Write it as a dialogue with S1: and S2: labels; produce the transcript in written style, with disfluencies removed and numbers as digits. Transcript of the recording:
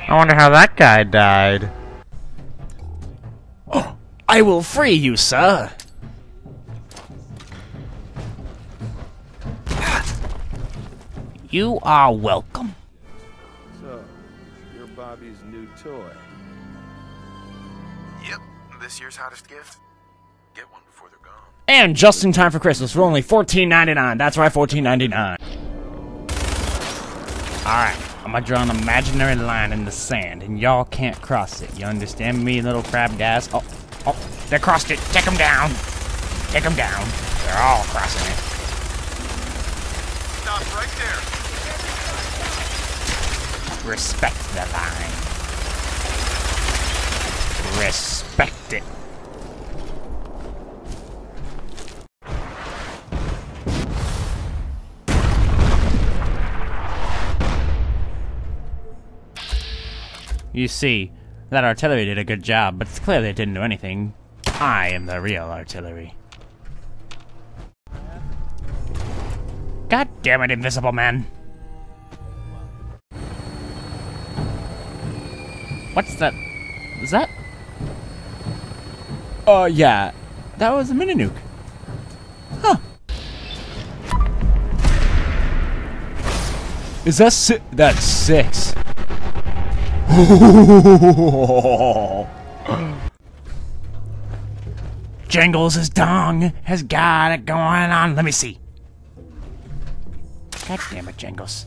S1: I wonder how that guy died.
S2: I will free you, sir. You are welcome.
S3: So, you're Bobby's new toy.
S4: Yep, this year's hottest gift. Get one before they're gone.
S2: And just in time for Christmas for only $14.99. That's right, $14.99. Alright, I'm gonna draw an imaginary line in the sand, and y'all can't cross it. You understand me, little crab guys? Oh, they crossed it. Take them down. Take them down. They're all crossing it.
S4: Stop right there.
S2: Respect the line. Respect it. You see, that artillery did a good job, but it's clear they didn't do anything. I am the real artillery. God damn it, Invisible Man! What's that? Is that? Yeah. That was a mini nuke. Huh. Is that that's 6. Jingles' dong has got it going on. Let me see. God damn it, Jingles.